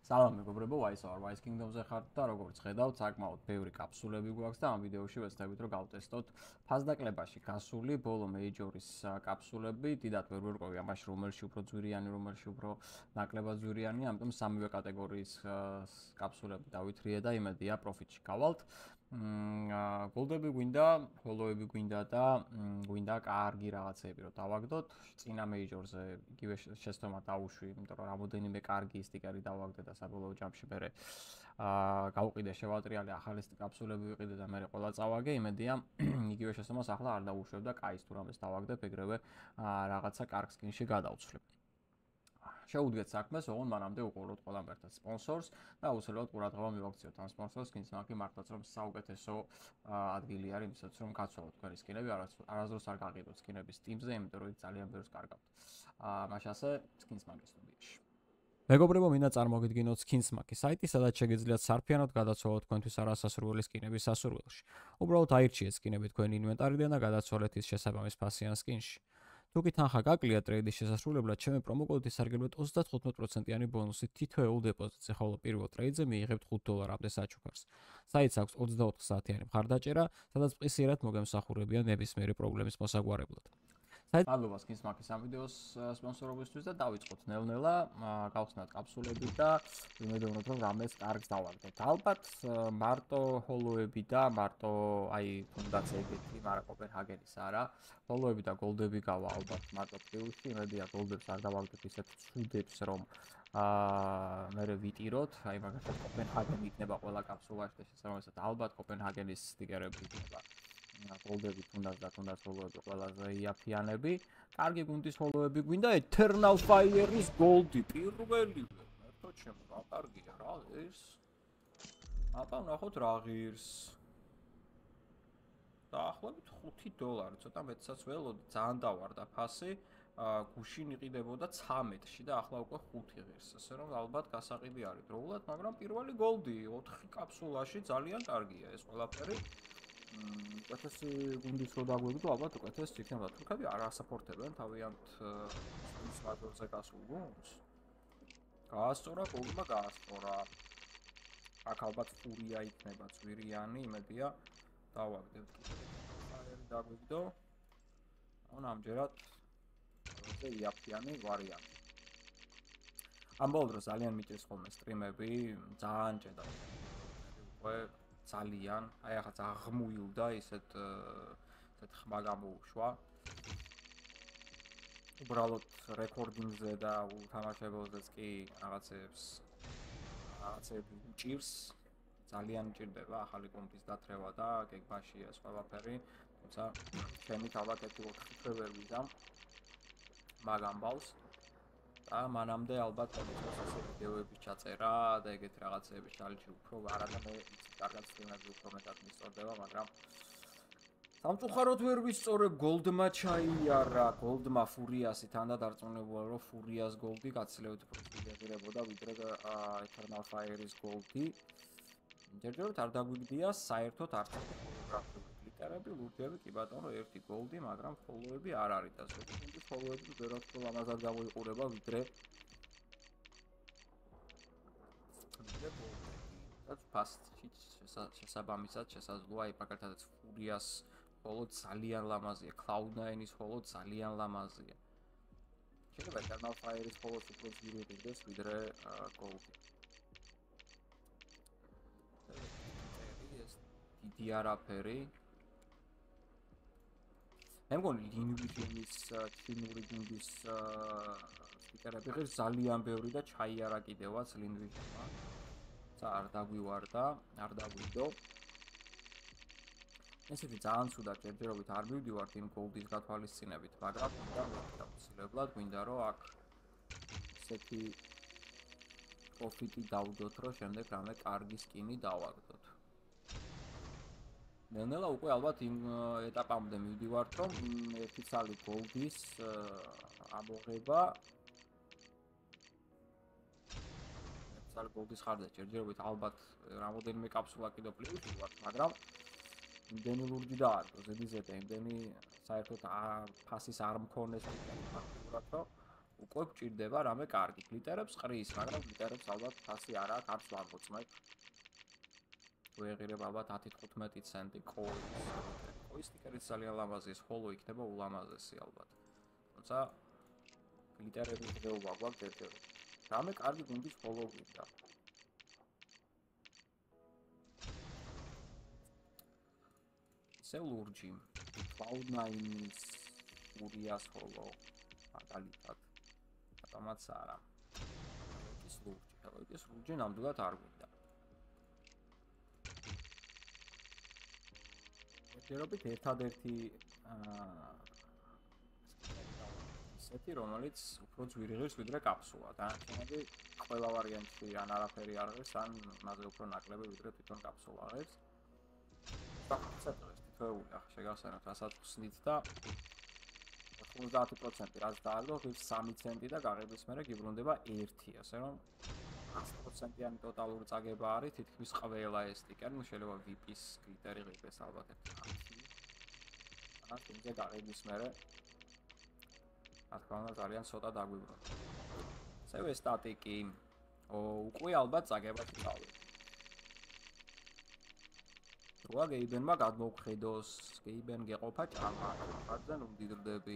სალამ მეგობრებო, Wise Kingdom-ზე ხართ და როგორც ხედავთ, საკმაოდ ბევრი კაფსულები გვაქვს და ამ ვიდეოში ვეცდებით რომ გავტესტოთ ფაზდაკლებაში გასული ბოლო მეიჯორის კაფსულები. დიდად ვერ ვერკვევი ამაში რომელში უფრო ძვირიანი, რომელში უფრო ნაკლებად ძვირიანი, ამიტომ სამივე კატეგორიის კაფსულები დავითრიე და იმედია პროფიტში გავალთ. გოლდები გვინდა, ჰოლოები გვინდა და გვინდა კარგი რაღაცები რომ დავაგდოთ. წინა მეიჯორზე იგივე შეცდომა დავუშვი, იმიტომ რომ რამოდენიმე კარგი სტიკერი დავაგდე და საბოლოო ჯამში მე გავყიდე შევატრიალე ახალი კაფსულები ვიყიდე და მე ყველა წავაგე. იმედია იგივე შეცდომას ახლა არ დავუშვებ და კაის თუ რამეს დავაგდებ, ეგრევე რაღაცა კარგ სკინში გადავცვლებ. შეუდგეთ საქმეს, ოღონდ მანამდე უყუროთ ყველამ ერთად სპონსორს და აუცილებლად ყურადღება მივაქციოთ ამ სპონსორს, კინსმაკი მართლაც რომ საუკეთესო ადგილი არის იმისათვის რომ გაცვალოთ თქვენი სკინები, არასდროს არ გაყიდოთ სკინების Steam-ზე, იმიტომ რომ იქ ძალიან ბევრს კარგავთ. მაშასე კინსმაკის სტუდიაში. მეგობრებო, მინდა წარმოგიდგინოთ Skinsmaki საიტი, სადაც შეგიძლიათ სარფიანოდ გადაცვალოთ თქვენთვის არასასურველი სკინების სასურველში. უბრალოდ აირჩიეთ სკინები თქვენი ინვენტარიდან და გადაცვალეთ ის შესაბამის ფასი ან სკინში. თუ კი თანხა გაკლია ტრეიდის შესასრულებლად, ჩემი პრომოკოდით ისარგებლეთ 35%-იანი ბონუსით თითოეულ დეპოზიტზე, ხოლო პირველ ტრეიდზე მიიღებთ $5-მდე საჩუქარს. საიტს აქვს 24 საათიანი მხარდაჭერა, სადაც მყისიერად მოგემსახურებიან ნებისმიერი პრობლემის მოსაგვარებლად. მადლობა Skinsmaki ამ ვიდეოს სპონსორობისთვის და დავიწყოთ ნელ-ნელა, გავხსნათ კაფსულები და ვიმედოვნოთ რომ რამეს კარგს დავაგდოთ. ალბათ მარტო ჰოლოები და მარტო თუნდაც ეგეთი, მაგრამ კოპენჰაგენის არა. ჰოლოები და გოლდები გავა ალბათ მარტო პლუსში, იმედია გოლდებს არ დავაგდებ ისეთ ცუდებს რომ მე ვიტიროთ, მაგალითად კოპენჰაგენი იქნება ყველა კაფსულაში და შესაბამისად ალბათ კოპენჰაგენის სტიკერები იქნება. გოლდები თუნდაც ჰოლოები ყველაზე იაფიანები. კარგი გუნდის ჰოლოები გვინდა Eternal Fire-ის გოლდი პირველივე. მართლა ჩემო, რა კარგია რა ეს. აბა ნახოთ რა ღირს. დაახლოებით $5, ცოტა მეტსაც ველოდი, ძალიან დავარდა ფასი. გუშინ იყიდებოდა 13-ში და ახლა უკვე 5 ღირს. ასე რომ ალბათ გასაყიდი არის დროულად, მაგრამ პირველი გოლდი 4 კაფსულაში ძალიან კარგია ეს ყველაფერი. უკეთესი გუნდის რო დაგვიგდო, ალბათ უკეთესი იქნება. თურქები არ ასაპორტებენ თავიანთ სპონსორზე გასულ გუნდს. გაასწორა გოლმა გაასწორა. აქ ალბათ ფურია იქნება ძვირიანი, იმედია დავაგდებთ კიდევ. ფაერი დაგვიგდო. ამჯერად זה იაფიანი ვარიანტი. ამ ბოლო დროს ძალიან მიჭირს ხოლმე სტრიმები, ძალიან ჭედა. უკვე ძალიან, ახაც აღმუილდა ისეთ ხმა გამოუშვა. უბრალოდ რეკორდინგზე და უთამაშებელზეც კი რაღაცები უჭირს. ძალიან ჭირდება ახალი კომპის დათრევა და გეგმაში ეს ყველაფერი, თუმცა ჩემი ალბათ 1-4 თვე ვერ ვიზამ მაგ ამბავს. და მანამდე ალბათ ეს ვიდეოების ჩაწერა და ეგეთ რაღაცების ჩალენჯი უფრო არადამე კარგად სტრიმები უფრო მეტად მისწორდება, მაგრამ სამწუხაროდ ვერ ვისწორებ. გოლდმა ჩაიარა, გოლდმა ფურიასი თანდადარწმუნებულა რომ ფურიას გოლდი გაცილებით უფრო ძლიერებოდა ვიდრე Eternal Fire-ის გოლდი. ჯერჯერობით არ დაგვიგდია საერთოდ არც ჰოლოგრაფიული გლიტერები, ლურჯები კი ბატონო ერთი გოლდი, მაგრამ ჰოლოები არ არის და ზოგიერთი ჰოლოები ვერათ რომ ამაზად გამოიყურება ვიდრე ფასში შესაბამისად შესაძლოა მაგალითად ფურიას ჰოლო ძალიან ლამაზია, Cloud9-ის ჰოლო ძალიან ლამაზია. შეიძლება Eternal Fire-ის ჰოლოს უფრო ძლიერი იყოს ვიდრე გოლდი. დიდი არაფერი. მე მგონი ლინვიჯენის ჩინური გუნდის სტიკერები ღირს ძალიან ბევრი და ჩაიარა კიდევაც ლინვიჯენმა. არ დაგვივარდა, არ დაგვიდო. ესეთი ძალიან ცუდად ჯერჯერობით არ მივდივართ იმ გოლდის გათვალისწინებით, მაგრამ აუცილებლად გვინდა რომ აქ ესეთი პროფიტი დავდოთ, რომ შემდეგ რამე კარგი სკინი დავაგდოთ. ნელ-ნელა უკვე ალბათ იმ ეტაპამდე მივდივართ, რომ ერთი ცალი გოლდის ამოღება გოლდის ხარჯზე ჯერჯერობით ალბათ რამოდენიმე კაფსულა კიდევ პლუსში ვარ, მაგრამ იმდენი ლურჯი დაარგო, ზედიზედა იმდენი საერთოდ ფასის არ მქონეს ფაქტურად, რომ უკვე გვჭირდება რამე კარგი. გლიტერებს ყრის, მაგრამ გლიტერებს ალბათ ფასი არ აქვს, არც ვამოწმებ. თუ ეღირებ ალბათ 10-15 ცენტი კოის სტიკერიც ძალიან ლამაზია, ხოლო იქნება ულამაზესი ალბათ. თუმცა გლიტერების დღეობა გვაქვს ერთ-ერთი. რამე კარგი გუნდის ხოლო გვინდა. ისე ლურჯი. Cloud9-ის ურიას ხოლო მაგალითად. ამაც არა. ის ლურჯი ნამდვილად არ გვინდა. ერთადერთი ერთადერთი ისეთი, რომელიც უფრო ძვირი ღირს ვიდრე კაფსულა და ამიტომაც ყველა ვარიანტში ან არაფერი არ ღირს, ან მასზე უფრო ნაკლები ვიდრე თვითონ კაფსულა ღირს. საფუძვლის თითოეული ახლა შეგახსენოთ, რასაც ხსნით და 50% რაც დააგდო, ღირს 3 ცენტი და გაღების მერე გიბრუნდება 1, ასე რომ 100%-იანი ტოტალური წაგება არის თითქმის ყველა ეს სტიკერი, ну შეიძლება VIP-ის გლიტერი ღირდეს ალბათ 1. ან თუმცა გაღების მერე რა თქმა უნდა ძალიან ცოტა დაგვიბრუნდა. ასევე სტატიკი უკვე ალბათ წაგებაში წავიდეთ. როა გეიბენმა გადმოვხედოს, გეიბენ გეყოფა ჭამა, ხარდან უმდიდრდები.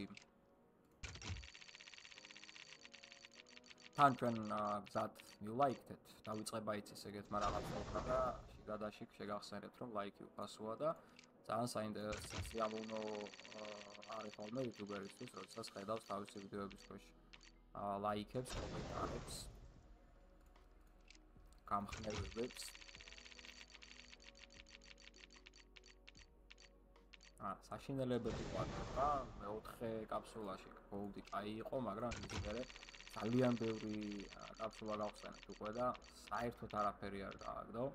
თან ჩვენ გზად მივлайკდეთ, დავიწყება იცის ეგეთმა რაღაცაებმა და შიგადაშიგ შეგახსენებთ რომ ლაიქი უფასოა და ძალიან საინტერესო არის ხოლმე იუტუბერისთვის, როდესაც ხედავს თავისი ვიდეოების ქვეშ ლაიქებს, კომენტარებს, გამხნევებებს. საშინელებები ვარდება, მე-4 კაფსულაში გოლდი კაი იყო, მაგრამ ის მერე ძალიან ბევრი კაფსულა გავხსენეთ უკვე და საერთოდ არაფერი არ გააგდო.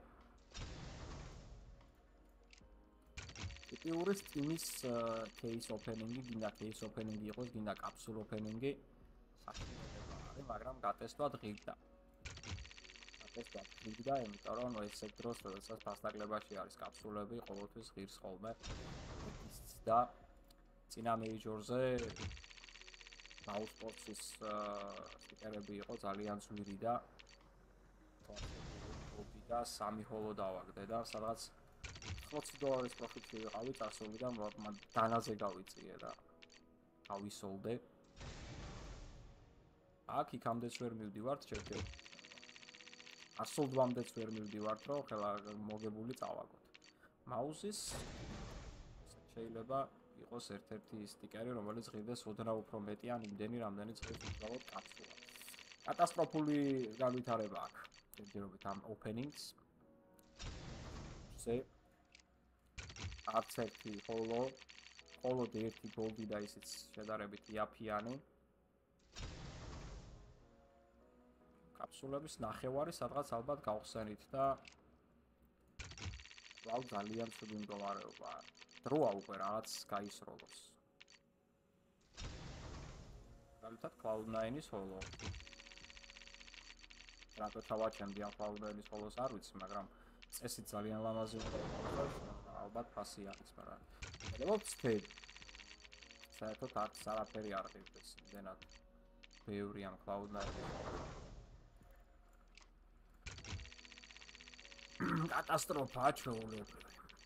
ტიპიური Steam-ის case opening-ი, გინდა case opening-ი იყოს, გინდა კაფსულ opening-ი, საშინელება არის, მაგრამ გატესტვა დღიგდა. იმიტომ რომ ეს დროს, როდესაც ფასტაკლებაში არის კაფსულები, ყოველთვის ღირს ხოლმე და წინა მეიჯორზე Bowsports-ის სტიკერები იყო ძალიან ძვირი და და 3 ჰოლო დავაგდე და სადღაც $20 პროფიტი ვიყავი წასული და დანაზე გავიწიე და გავისოლდე. აქ იქამდეც ვერ მივდივართ ჩემთვის. 100-მდეც ვერ მივდივართ, რომ ხელა მოგებული წავაგოთ. მაუსის შეიძლება იყოს ერთ-ერთი სტიკერი, რომელიც ღირდეს ოდნავ უფრო მეტი ან იმდენი, რამდენიც ღირს უბრალოდ კაფსულა. კატასტროფული განვითარება აქვს. ჯერჯერობით ამ openings. არც ერთი მხოლოდ ერთი გოლდი და ისიც შედარებით იაფიანი. კაფსულების ნახევარი სადღაც ალბათ გავხსენით და ვაუ ძალიან ცუდი მდგომარეობაა. დროა უკვე რაღაც გაისროლოს. მაგალითად Cloud9-ის ჰოლო. რატო ჩავაჩენდი ამ Cloud9-ის ჰოლოს არ ვიცი, მაგრამ წესით ძალიან ლამაზი უნდა იყოს, ალბათ ფასი არის, მაგრამ ელევოცდები. საერთოდ არაფერი არ ღირდეს, იმდენად ბევრი ამ Cloud9-ის. კატასტროფაა ჩვეულებრივი.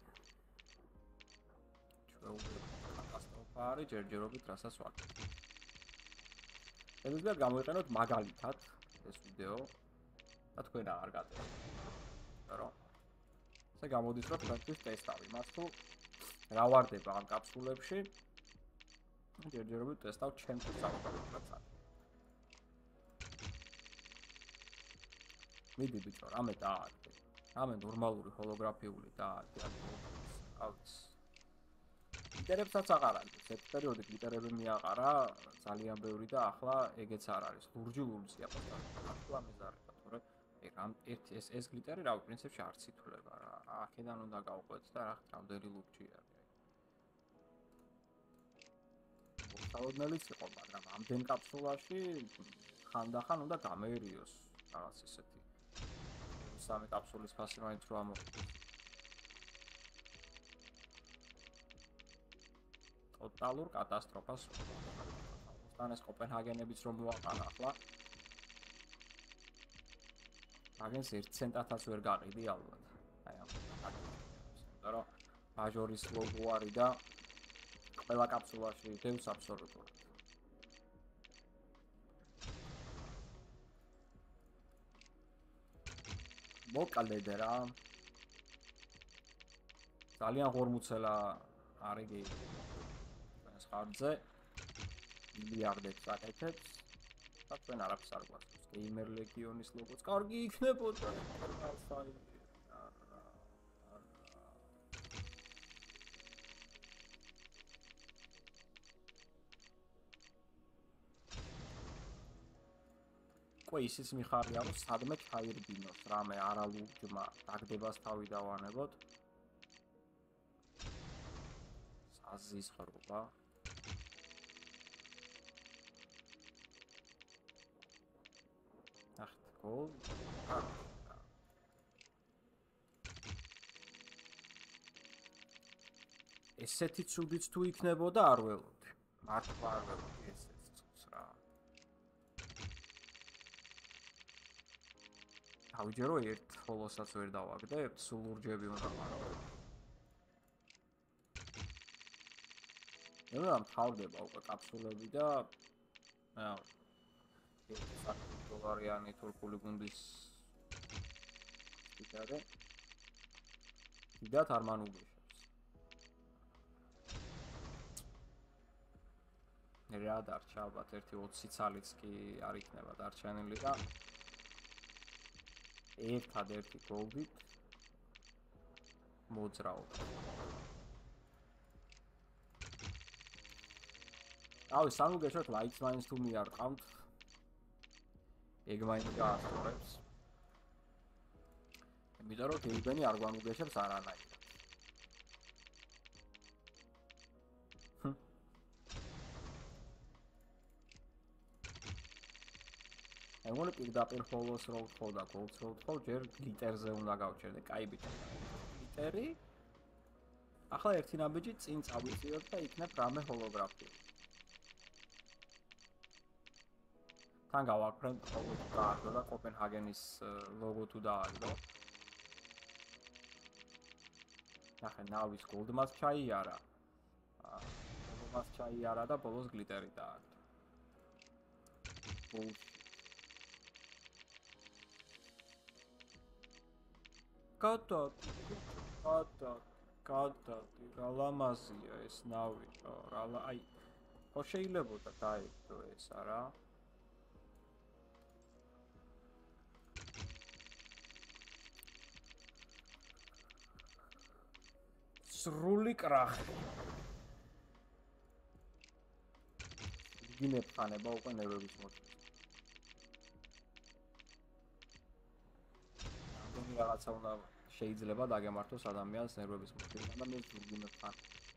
კატასტროფა არის ჯერჯერობით რასაც ვაკეთებ. შეიძლება გამოიყენოთ მაგალითად ეს ვიდეო და თქვენ აღარ გატეხთ. რომ ესე გამოდის რომ თქვენთვის ტესტავი მას თუ რა ვარდება ამ კაფსულებში. ჯერჯერობით ტესტავ ჩემთვის საკუთარ. მიდი ბიჭო, რამე დააგდე. რამე ნორმალური ჰოლოგრაფიული დააგდე. აუც. გლიტერებსაც აღარ არის. ეს პერიოდი გლიტერები მიაყარა ძალიან ბევრი და ახლა ეგეც არ არის. ლურჯია პასტა მეზარება, თორე ეს გლიტერი რა პრინციპში არც ითვლება რა. აქედან უნდა გავყვეთ და რა რამდენი ლურჯი არის. საოდნელიც იყო, მაგრამ ამდენ კაფსულაში ხანდახან უნდა გამერიოს რაღაც ისეთი. სამი კაფსულის ფასი მაინც რო ამოხდეს. ტოტალურ კატასტროფას თან ეს კოპენჰაგენებიც რომ მოაყარა ახლა. აგენს 1 ცენტათაც ვერ გაყიდი ალბათ. აი ამ იმიტომ რომ მაჟორის ლოგო არის და ყველა კაფსულაში დევს აბსოლუტურად. მოკლედ რა. ძალიან ღორმუცელა არის ეს ხარჯზე. მილიარდებს აკეთებს. და თქვენ არაფერს არ გვაქვს. გეიმერ ლეგიონის ლოგოც კარგი იქნებოდა. ყო ისიც მიხარია რომ სადმე ჩაირბინოს რამე არალურჯმა დაგდებას თავი დავანებოთ. საზისხრობა ნახეთ გოლ ესეთი ცუდიც თუ იქნებოდა არ ველოდი მართლა არ ველოდი ესეც რა დავიჯერო ერთ ხოლოსაც ვერ დავაგდებთ სულ ლურჯები უნდა მარო რა თავდება უკვე კაფსულები და $1 თურქული გუნდის იტარე დიდათ არ მანუგეშებს რა დარჩა ალბათ ერთი 20 ცალიც კი არ იქნება დარჩენილი და ერთადერთი გოლდით მოძრაობ ავი სანუგეშოთ ლაიქს მაინც თუ მიარყავთ ეგ მაინც გაასწორებს იმიტომ რომ გეიბენი არ გვამუგეშებს არანაირად ეგ პირდაპირ ხოლოს რო ვთხოვ და გოლს რო ვთხოვ ჯერ გლიტერზე უნდა გავჩერდე კაი ბიჭო გლიტერი ახლა ერთი ნაბიჯი წინ წავიწიოთ და იქნებ რამე ჰოლოგრაფია თან გავაკვრენ ხოლოს გააგდო და კოპენჰაგენის ლოგო თუ დააგდო ნახე ნავის გოლდმას ჩაიარა გოლდმას ჩაიარა და ბოლოს გლიტერი დააგდო კატა რა ლამაზია ეს ნავი რა აი ხო შეიძლებოდა დაიგდო ეს არა სრული კრახი გინებ ხანება უკვე ნერვების მოწმის ამდენი რაღაცა უნდა შეიძლება დაგემართოს ადამიანს ნერვების მოწმის და მე გინებ ხან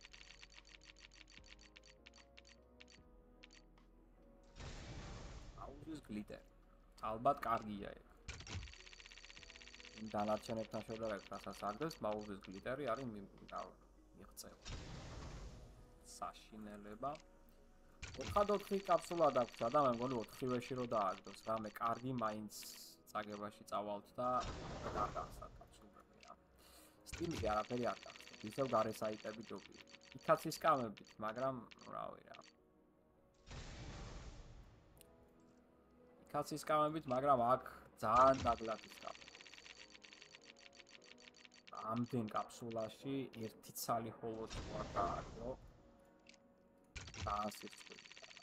აუზის გლიტერი ალბათ კარგია ეგ დანარჩენებთან შედარებით რასაც აგდეს მაუზის გლიტერი არის მიღწევა საშინელება 4-4 კაფსულა დაგვჭა და მე მგონი 4-ვეში რო დააგდოს რამე კარგი მაინც წაგებაში წავალთ და არ გახსნათ კაფსულები რა სტიმში არაფერი არ გახსნათ ისევ გარე საიტები ჯობია იქაც ის კამებით მაგრამ რავი რა იქაც ის კამებით მაგრამ აქ ძალიან ნაკლად ის კამები ამდენ კაფსულაში ერთი ცალი ხოლოს ვარ დააგდო დაასიწყო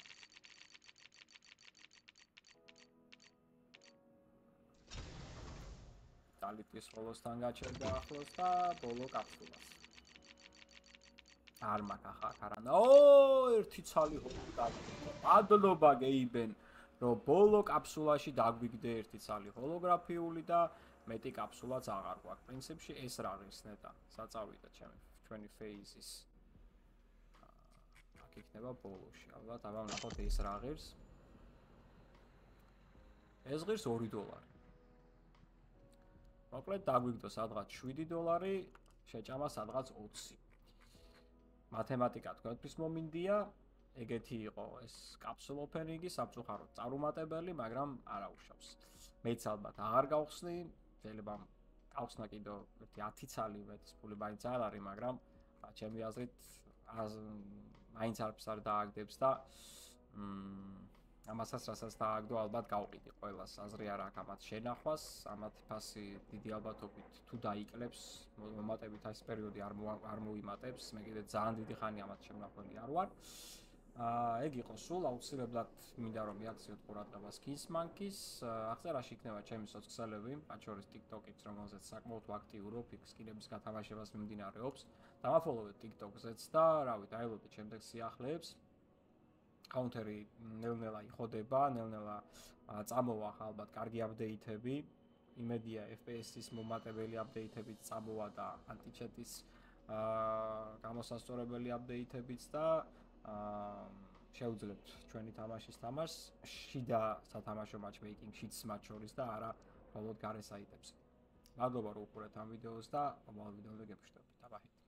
დალიტის ხოლოსთან გაჩერდა ახლოს და ბოლო კაფსულას არ მაქვს ახლა არანა ერთი ცალი ხოლო დააგდო ადლობა გეიბენ რომ ბოლო კაფსულაში დაგვიგდე ერთი ცალი ჰოლოგრაფიული და მეტი კაფსულაც აღარ გვაქვს. პრინციპში ეს რა ღირს ნეტა. საწავიდა ჩვენი ფეიზის. აქ იქნება ბოლოში. ალბათ აბა ვნახოთ ეს რა ღირს. ეს ღირს $2. მოკლედ დაგვიგდო სადღაც $7, შეჭამა სადღაც 20. მათემატიკა თქვენთვის მომინდია. ეგეთი იყო ეს კაფსულ ოფენინგი, სამწუხაროდ წარუმატებელი, მაგრამ არა უშავს. მეც ალბათ აღარ გავხსნი, შეიძლება გავხსნა კიდევ ერთი 10 ცალი მეტის ფული მაინც არ არის, მაგრამ ჩემი აზრით მაინც არც არ დააგდებს და ამასაც რასაც დააგდო ალბათ გავყიდი ყველას აზრი არ აქვს ამათ შენახვას, ამათ ფასი დიდი ალბათობით თუ დაიკლებს, მომატებით ეს პერიოდი არ მოიმატებს, მე კიდე ძალიან დიდი ხანი ამათ შემნახველი არ ვარ. ეგ იყო სულ აუცილებლად მინდა რომ მიაქციოთ ყურადღებას Kingsmonkey-ს. აღწერაში იქნება ჩემი სოციალები, მათ შორის TikTok-იც, რომელზეც საკმაოდ აქტიურობ, სკინების გათამაშებას მიმდინარეობს. დამაფოლოვეთ TikTok-ზეც და რავი, დაელოდეთ შემდეგ სიახლეებს. კაუნტერი ნელ-ნელა იხოდება, ნელ-ნელა წამოვა ალბათ კარგი აპდეიტები. იმედია FPS-ის მომატებელი აპდეიტებიც წამოვა და ანტიჩეტის გამოსასწორებელი აპდეიტებიც და შეუძლებთ ჩვენი თამაშის თამაშს შიდა სათამაშო matchmaking-შიც მათ შორის და არა მხოლოდ გარე საიტებზე. მადლობა რომ უყურეთ ამ ვიდეოს და მომავალ ვიდეოზე გეფშტობთ. აბა